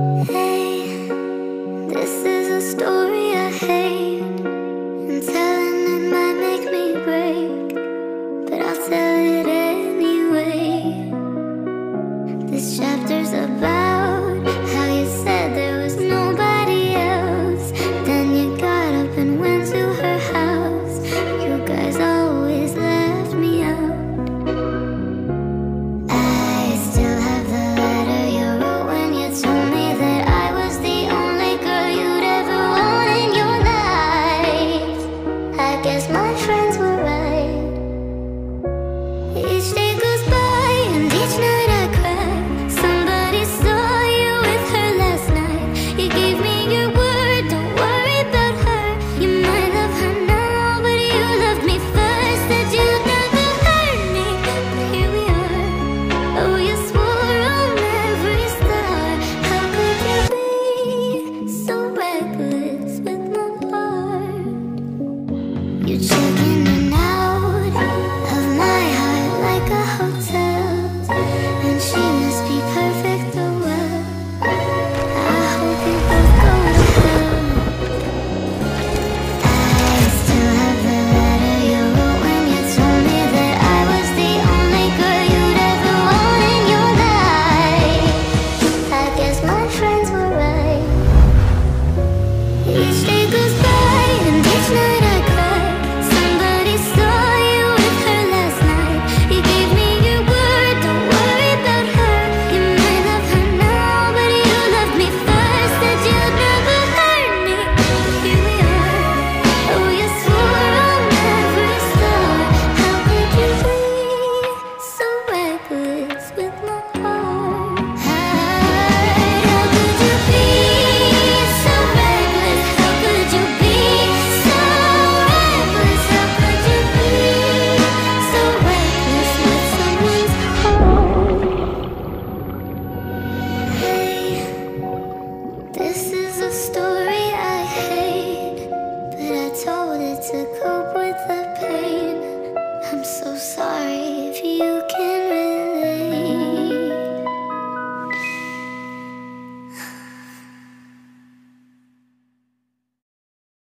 Hey, this is a story I hate, and telling it might make me break, but I'll tell it anyway. This chapter's about how you said there was nobody else, then you got up and went to her house. You guys always left me out. I still have the letter you wrote when you told me that I was the only girl you'd ever want in your life. I guess my friends were right. Each day goes by and each night I cry. Somebody saw you with her last night. You gave me your word, don't worry about her. You might love her now, but you loved me first. Said you'd never hurt me, but here we are. Oh, you swore on every star. How could you be so reckless with my heart? You check in and out of my heart like a hotel, and she must be perfect or well. I hope you both go to hell. I still have the letter you wrote when you told me that I was the only girl you'd ever want in your life. I guess my friends were right. Each day goes by and each night I cry. Somebody saw you with her last night. You gave me your word, don't worry about her. You might love her now, but you loved me first. Said you'd never hurt me, but here we are. Oh, you swore on every star. How could you be so reckless with my heart? How could you be so reckless? How could you be so reckless? How could you be so reckless with someone's heart? Hey, this is a story I hate, but I told it to cope with the pain. I'm so sorry if you